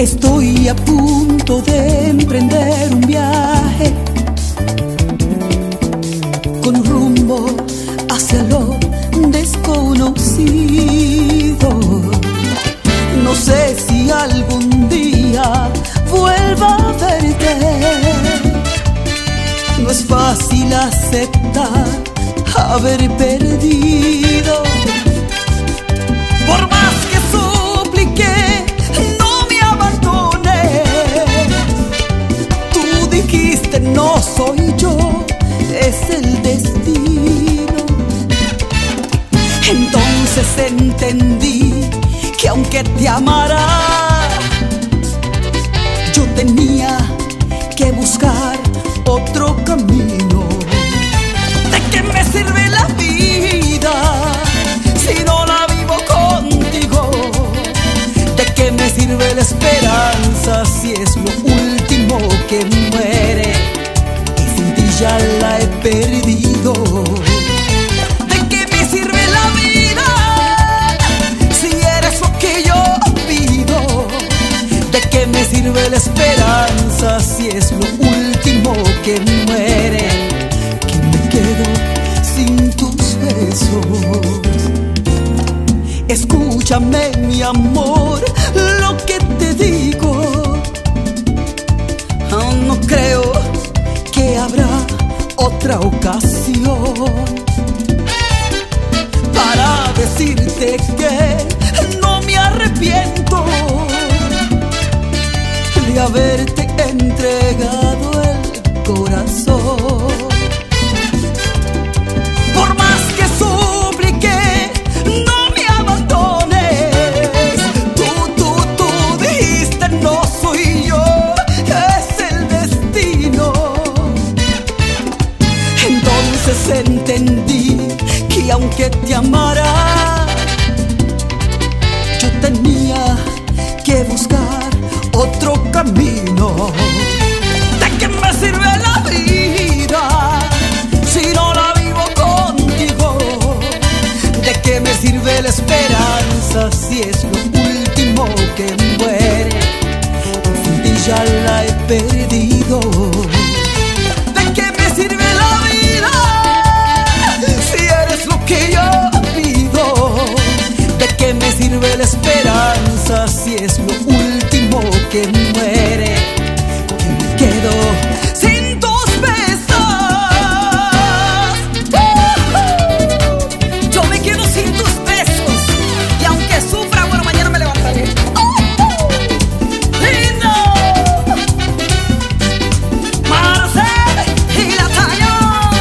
Estoy a punto de emprender un viaje con rumbo hacia lo desconocido. No sé si algún día vuelva a verte. No es fácil aceptar haber perdido. Por más que supliqué, no me abandones. Tú dijiste, no soy yo, es el destino. Entonces entendí que aunque te amara, yo tenía que buscar otro camino. ¿De qué me sirve la vida si no la vivo contigo? ¿De qué me sirve la esperanza si es lo último que muere y sin ti ya la he perdido? ¿De qué me sirve la vida si eres lo que yo pido? ¿De qué me sirve la esperanza si es lo último que muere? Que me quedo sin tus besos. Escúchame, mi amor, lo que te digo. Aún no creo que habrá otra ocasión para decirte que no me arrepiento de haberte entregado el corazón. Por más que supliqué, no me abandones. Tú dijiste, no soy yo, es el destino. Entonces entendí que aunque te amara, yo tenía que buscar otro camino. ¿De qué me sirve la vida si no la vivo contigo? ¿De qué me sirve la esperanza si es lo último que muere? Sin ti ya la he perdido. ¿De qué me sirve la vida si eres lo que yo pido? ¿De qué me sirve la esperanza si es lo último que muere? Que me quedo sin tus besos. Yo me quedo sin tus besos y aunque sufra, bueno, mañana me levantaré. Lindo Marcel y la Talla.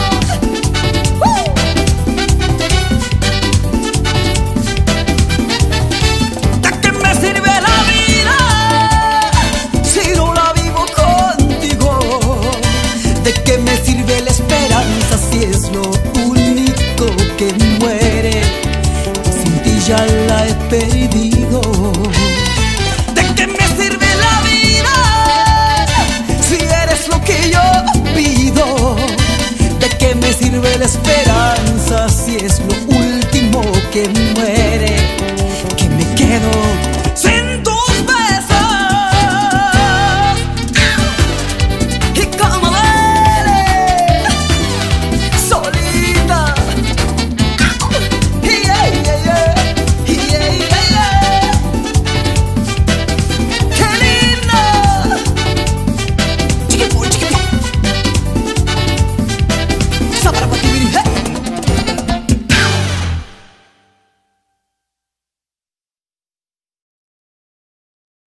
¿De qué me sirve la vida si no la vivo contigo? ¿De qué me sirve la esperanza si es lo único que muere? Sin ti ya la he perdido. ¿De qué me sirve la vida si eres lo que yo pido? ¿De qué me sirve la esperanza si es lo último que muere?